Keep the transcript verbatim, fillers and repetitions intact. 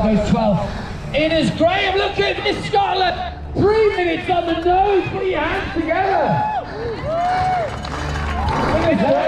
those twelve. Inners, Graham, look at this, Scotland! Three minutes on the nose, put your hands together!